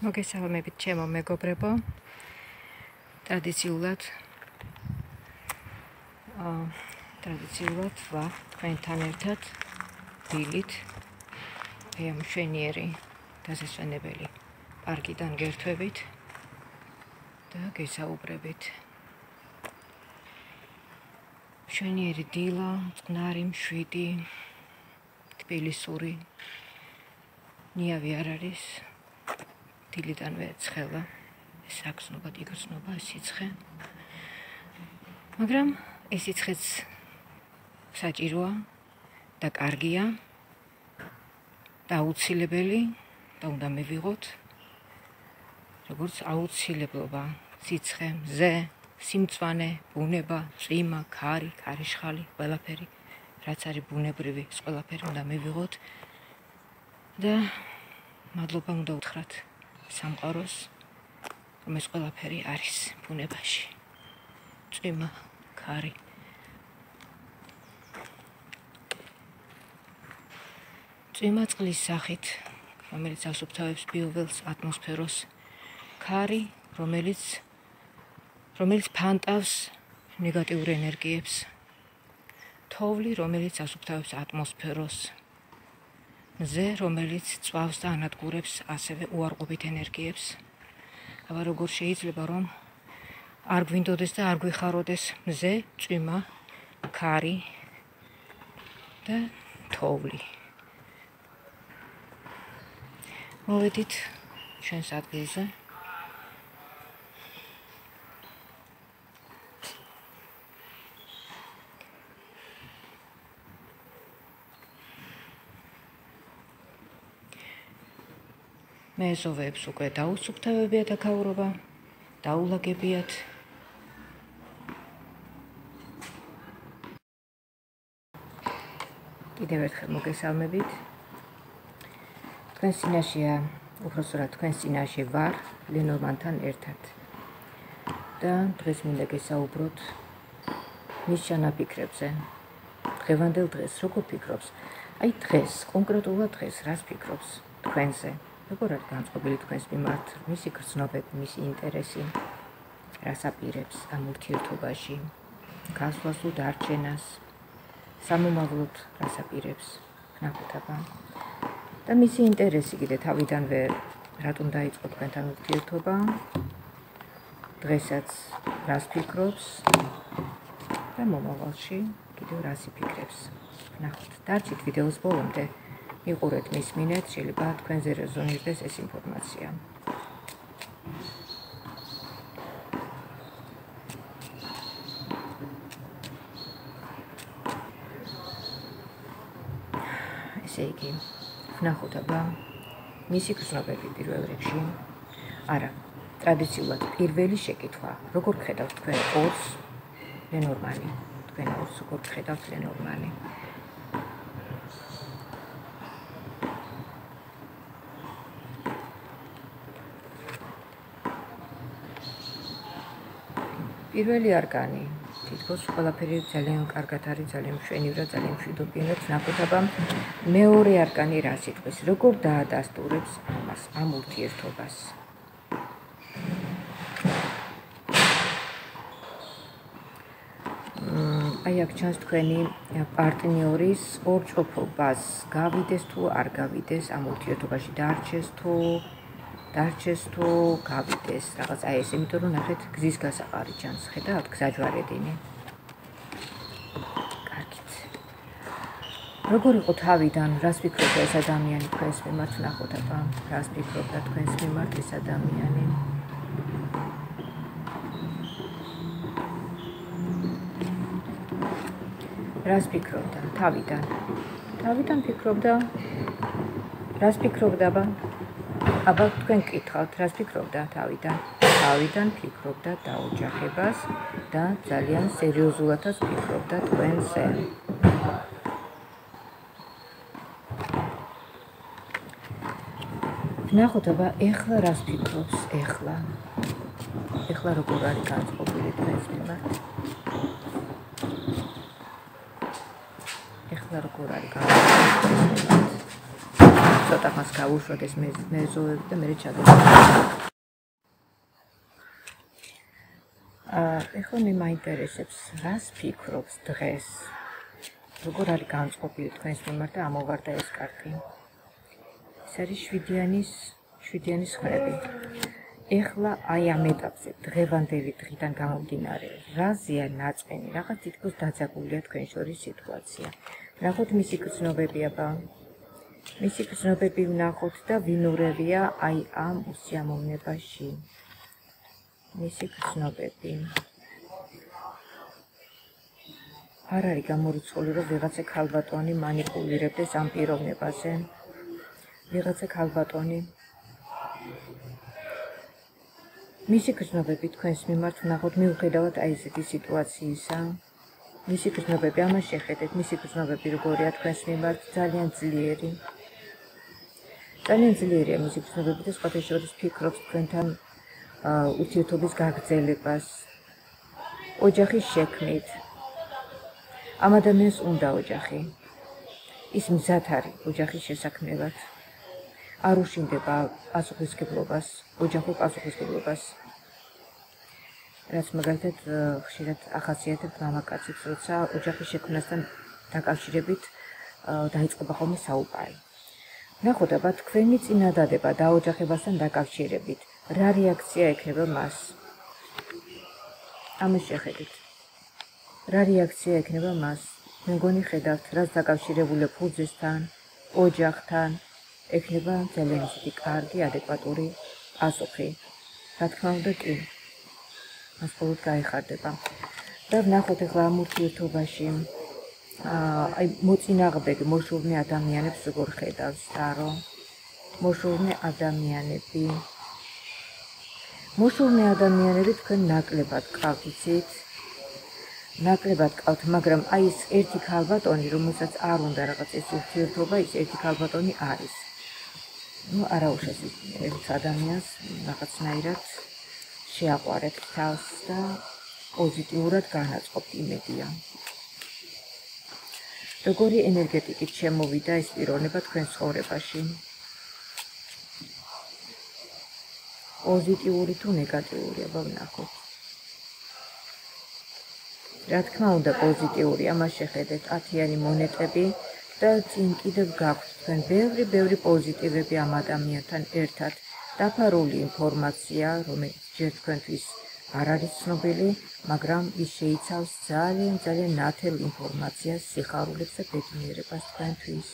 მოგესალმებით ჩემო მეგობრებო. ტრადიციულად ვარ თქვენთან ერთად დილით ამ მშვენიერი დასასვენებელი პარკიდან გერთვებით და გესაუბრებით. მშვენიერი დილა, წყნარი, მშვიდი, თბილისური ნიავი არ არის. დილიდანვე ცხელა, საგრძნობა, იგრძნობა სიცხე. მაგრამ ეს სიცხეც საჭიროა და კარგია და აუცილებელი და უნდა მივიღოთ როგორც აუცილებლობა სიცხე, მზე, სიმწვანე, ბუნება, წვიმა, ქარი, ქარიშხალი, ყველაფერი, რაც არის ბუნებრივი, ეს ყველაფერი უნდა მივიღოთ და მადლობა უნდა უთხრათ სამყაროს, რომ ეს ყველაფერი არის ბუნებაში. წვიმა, ქარი. წვიმა წყლის სახით, რომელიც ასუფთავებს ბიოველს, ატმოსფეროს. ქარი, რომელიც ფანტავს ნეგატიურ ენერგიებს. თოვლი, რომელიც ასუფთავებს ატმოსფეროს. მზე, რომელიც წვავს და ანადგურებს ასევე უარყოფით ენერგიებს. აბა როგორ შეიძლება რომ არ გვინდოდეს და არ გვიხაროდეს მზე, წვიმა, ქარი და თოვლი. მოვედით ჩვენს ადგილზე. მეზოვეებს უკვე დაუსუფთავებიათ აქაურობა, დაულაგებიათ. კიდევ ერთხელ მოგესალმებით. თქვენ წინაშეა, უბრალოდ თქვენ წინაშე ვარ ლენორმანთან ერთად. და დღეს მინდა გესაუბროთ მის ჩანაფიქრებზე. დღევანდელ დღეს როგორ ფიქრობს? აი დღეს, კონკრეტულად დღეს, რას ფიქრობს თქვენზე? როგორ არის განწყობილი თქვენს მიმართ მისი გრძნობები, მისი ინტერესი, რას აპირებს ამ ურთიერთობაში, გასვლას თუ დარჩენას, სამომავლოდ რას აპირებს, ნახოთ აბა. და მისი ინტერესი კიდე თავიდანვე რატომ დაიწყო თქვენთან ურთიერთობა, დღესაც რას ფიქრობს და მომავალში კიდევ რას იფიქრებს. ნახოთ, დარჩით ვიდეოს ბოლომდე. იყურეთ მის მინეთ, შეიძლება თქვენზე რეზონირდეს ეს ინფორმაცია. ესე იგი, ვნახოთ აბა მისი გრძნობები პირველ რიგში. არა, ტრადიციულად პირველი შეკითხვა, როგორ ხედავთ თქვენ ორს ლენორმანი? თქვენ ორს როგორ ხედავთ ლენორმანი? პირველი არკანი, თითქოს ყველაფერი ძალიან კარგად არის, ძალიან მშვენივრად, ძალიან მშვიდობიანად. ნახოთ აბა მეორე არკანი რას იტყვის, როგორ დაადასტურებს ამას, ამ ურთიერთობას. აი აქ ჩანს თქვენი პარტნიორის ორჭოფობას, გავიდეს თუ არ გავიდეს ამ ურთიერთობაში, დარჩეს თუ გავიდეს, რაღაც აი ეს, იმიტომ რომ ნახეთ გზის გასაყარი ჩანს, ხედავთ, გზაჯვარედინი. კარგით. როგორ იყო თავიდან, რას ფიქრობდა ეს ადამიანი თქვენს მიმართ, ნახოთ აბა, რას ფიქრობდა თქვენს მიმართ ეს ადამიანი. რას ფიქრობდა თავიდან? თავიდან ფიქრობდა, რას ფიქრობდა აბა? აბა თქვენ გკითხავთ, რას ფიქრობდა თავიდან? თავიდან ფიქრობდა დაოჯახებას და ძალიან სერიოზულადაც ფიქრობდა თქვენზე. ვნახოთ აბა ეხლა რას ფიქრობს, ეხლა როგორ არის განწყობილი თქვენს მიმართ? ეხლა როგორ არის განწყობილი? ცოტა ხანს გავუშვათ ეს მეზოები და მე ჩადევთ. ეხლა მე მაინტერესებს, რას ფიქრობს დღეს, როგორ არის განწყობილი თქვენს მიმართ და ამოვარდა ეს კარტი. ეს არის შვიდიანის ხრები. ეხლა აი ამ ეტაპზე დღევანდელი დღიდან გამომდინარე, რაზეა ნაწყენი, რაღაც თითქოს დაძაბულია თქვენ შორის სიტუაცია. ნახოთ მისი გრძნობები აბა. მისი გრძნობები ვნახოთ და ვინურევია აი ამ უსიამოვნებაში. მისი გრძნობები. არ არის გამორიცხული, რომ ვიღაცა ქალბატონი მანიპულირებდეს ამ პიროვნებაზე. ვიღაცა ქალბატონი მისი გრძნობები თქვენს მიმართ ვნახოთ მიუხედავად აი ესეთი სიტუაციისა. მისი გრძნობები ამას შეხედეთ, მისი გრძნობები როგორია თქვენს მიმართ, ძალიან ძლიერი. ძალიან ძლიერია მისი გრძნობები და სხვათა შორის ფიქრობს თქვენთან ურთიერთობის გაგრძელებას, ოჯახის შექმნით. ამ ადამიანს უნდა ოჯახი. ის მზად არის ოჯახის შესაქმნელად. არ უშინდება პასუხისმგებლობას, ოჯახურ პასუხისმგებლობას. რაც მაგალითად ხშირად ახასიათებთ მამაკაცებს, როცა ოჯახის შექმნასთან დაკავშირებით დაიწყება ხოლმე საუბარი. ნახოთ აბა თქვენი წინადადება დაოჯახებასთან დაკავშირებით, რა რეაქცია ექნება მას? ამას შეხედეთ. რა რეაქცია ექნება მას? მე მგონი ხედავთ, რაც დაკავშირებული ფუძესთან, ოჯახთან, ექნება ძალიან ისეთი კარგი, ადეკვატური პასუხი. რა თქმა უნდა კი. მას მხოლოდ გაეხარდება. და ვნახოთ ახლა ამ ურთიერთობაში აი მოწინააღმდეგე მოშურნე ადამიანებს როგორ ხედავს ტარო. მოშურნე ადამიანები თქვენ ნაკლებად გყავთ, იცით? ნაკლებად გყავთ, მაგრამ აი ეს ერთი ქალბატონი, რომელსაც არ უნდა რაღაც ეს ურთიერთობა, ის ერთი ქალბატონი არის. არაუშავს ერთ ადამიანს რაღაცნაირად შეაყვარებთ თავს და პოზიტიურად განაწყობთ, იმედია. როგორი ენერგეტიკით შემოვიდა ეს პიროვნება თქვენ ცხოვრებაში? პოზიტიური თუ ნეგატიური, აბა ვნახოთ. რა თქმა უნდა პოზიტიური, ამას შეხედეთ 10-იანი მონეტები და წინ კიდევ გაქვთ თქვენ ბევრი პოზიტივები ამ ადამიანთან ერთად. დაფარული ინფორმაცია, რომელიც ჯერ თქვენთვის არ არის ცნობილი, მაგრამ ის შეიცავს ძალიან ნათელ ინფორმაციას, სიხარულებს და ბედნიერებას თქვენთვის.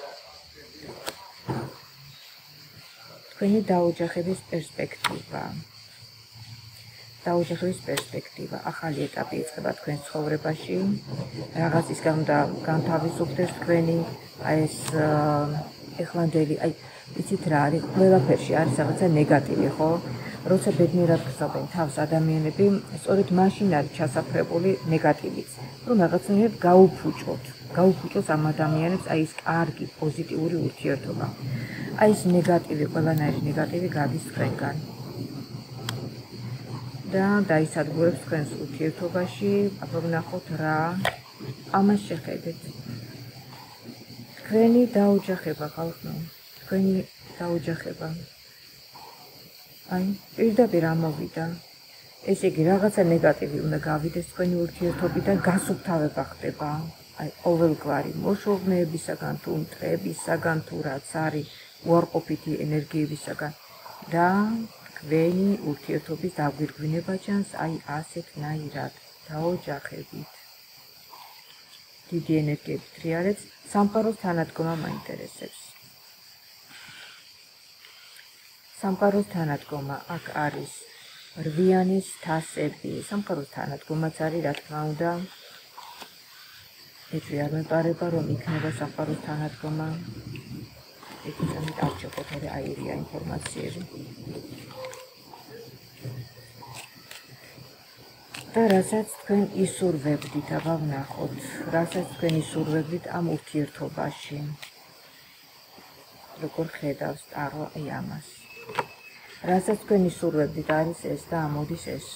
თქვენი დაოჯახების პერსპექტივა, ახალი ეტაპი იწყება თქვენ ცხოვრებაში, რაღაცის გამო განთავისუფლდეს თქვენი აი ეს ეხლანდელი, აი იცით რა არის, ყველაფერში არის რაღაცა ნეგატივი, ხო? როცა ბედნიერად გრძნობენ თავს ადამიანები, სწორედ მაშინ არის ჩასაფრებული ნეგატივიც, რომ რაღაცნაირად გაუფუჭოს ამ ადამიანებს აი ეს კარგი, პოზიტიური ურთიერთობა. აი ეს ნეგატივი, ყველანაირი ნეგატივი გადის თქვენგან. და დაისადგურებს თქვენს ურთიერთობაში, აბა ვნახოთ რა, ამას შეხედეთ. თქვენი დაოჯახება, ხალხო, თქვენი დაოჯახება. აი, პირდაპირ ამოვიდა. ესე იგი, რაღაცა ნეგატივი უნდა გავიდეს თქვენი ურთიერთობიდან, გასუფთავება ხდება. აი, ყოველგვარი მოშურნეებისაგან, თუ მტრებისაგან, თუ რაც არის, უარყოფითი ენერგიებისაგან და თქვენი ურთიერთობის დაგვირგვინება ჩანს აი ასეთნაირად დაოჯახებით. დიდი ენერგიებით რიარებს, სამყაროს თანადგომა მაინტერესებს. სამყაროს თანადგომა აქ არის რვიანის თასები. სამყაროს თანადგომაც არის, რა თქმა უნდა. ეჭვი არ მეპარება, რომ იქნება სამყაროს თანადგომა. ეჭვით არ ჩაყოფოთ აირია ინფორმაციები. და რასაც თქვენ ისურვებდით, აბა ვნახოთ, რასაც თქვენ ისურვებდით ამ ურთიერთობაში. როგორ ხედავს ტარო აი ამას. რასაც თქვენ ისურვებდით არის ეს და ამოდის ეს.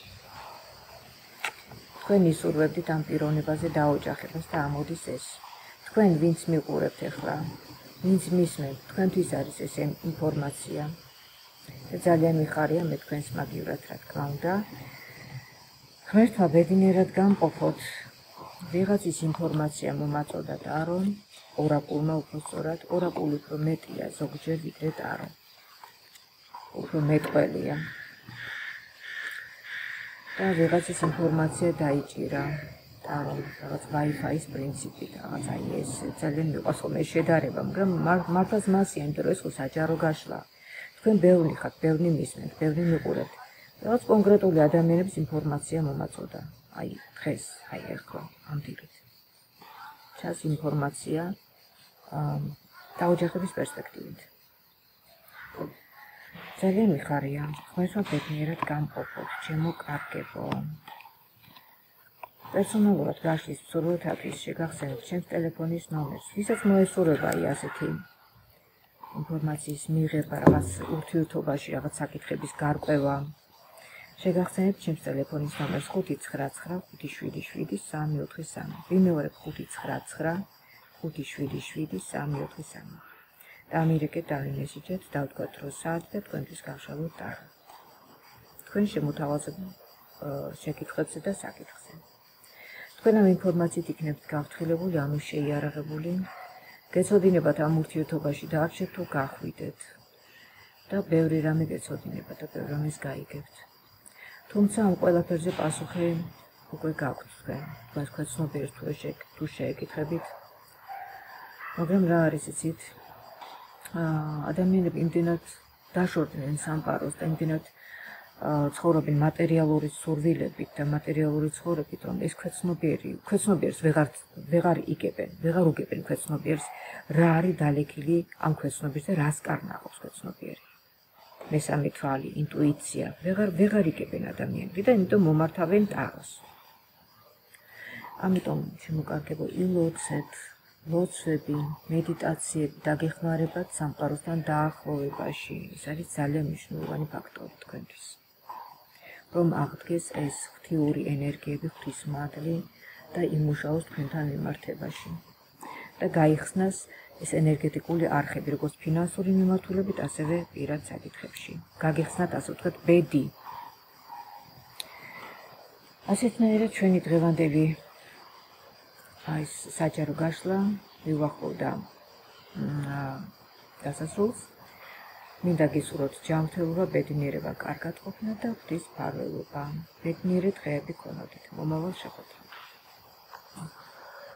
თქვენ ისურვებდით ამ პიროვნებაზე დაოჯახებას და ამოდის ეს. თქვენ ვინც მიყურებთ ახლა, ვინც მისმენ, თქვენთვის არის ეს ინფორმაცია. ძალიან მიხარია მე თქვენს მაგივრად, რა თქმა უნდა. ღმერთმა ბედნიერად გამყოფოთ. ვიღაცის ინფორმაცია მომაწოდა ტარომ, ორაკულმა უფრო სწორად, ორაკული უფრო მეტია ზოგჯერ ვიდრე ტარო. უფრო მეტყველია. და ვიღაცის ინფორმაცია დაიჭირა. ტარომ, რაღაც Wi-Fi-ის პრინციპით, რაღაც აი ეს ძალიან მიყვარს ხოლმე შედარება, მაგრამ მართლაც მასია, იმიტომ რომ ეს ხო საჯარო გაშლა. თქვენ ბევრი ხართ, ბევრი მისმენთ, ბევრი მიყურებთ. რაღაც კონკრეტული ადამიანების ინფორმაცია მომაწოდა. აი, დღეს, აი ახლა, ამ დილით. ჩას ინფორმაცია დაოჯახების პერსპექტივით. ძალიან მიხარია, ღმერთმა ბედნიერად გამყოფოთ, ჩემო კარგებო. პერსონალურად გაშლის მსურველთათვის შეგახსენებთ ჩემს ტელეფონის ნომერს, ვისაც მოესურვება აი ასეთი ინფორმაციის მიღება, რაღაც ურთიერთობაში, რაღაც საკითხების გარკვევა. შეგახსენებთ ჩემს ტელეფონის ნომერს 599577343. ვიმეორებ 599577343. დამირეკეთ, დამიმესიჯეთ, დავდგათ რო საათი და თქვენთვის გავშალოთ ტარა. თქვენ შემოთავაზებთ შეკითხვებზე და საკითხზე. თქვენ ამ ინფორმაციით იქნებით გაფრთხილებული, ანუ შეიარაღებული. გეცოდინებათ ამ ურთიერთობაში დაარჩეთ თუ გახვიდეთ. და ბევრი რამე გეცოდინებათ და ბევრი რამეს გაიგებთ. თუმცა ამ ყველაფერზე პასუხი უკვე გაქვთ თქვენ. თქვენ ცნობიერს თუ შეეკითხებით. მაგრამ რა არის იცით? ადამიანები იმდენად დაშორდნენ სამყაროს და იმდენად ცხოვრობენ მატერიალური სურვილებით და მატერიალური ცხოვრებით, რომ ეს ქვეცნობიერს ვეღარ უგებენ ქვეცნობიერს, რა არის დალექილი ამ ქვეცნობის და რას კარნახობს ქვეცნობიერი. მესამე თვალი, ინტუიცია, ვეღარ იგებენ ადამიანები და იმიტომ მომართავენ ტაროს. ამიტომ შემოკარგებო ილოცეთ, ლოცვები, მედიტაციები დაგეხმარებათ სამყაროსთან დაახლოვებაში. ეს არის ძალიან მნიშვნელოვანი ფაქტორი თქვენთვის. რომ აღდგეს ეს ღვთიური ენერგიები, ღვთისმადლი და იმუშაოს თქვენთან მიმართებაში. და გაიხსნას ეს ენერგეტიკული არხები, როგორც ფინანსური მიმართულებით, ასევე პირად საკითხებში. გაგიხსნათ, ასე ვთქვათ, ბედი. ასეთნაირად ჩვენი დღევანდელი აი საჯარო გაშლა მივახავდა დასასრულს. მინდა გისურვოთ ჯანმრთელობა, ბედნიერება, კარგად ყოფნა და ღვთის მფარველობა. ბედნიერი დღეები გქონოდეთ. მომავალ შეხვედრამდე.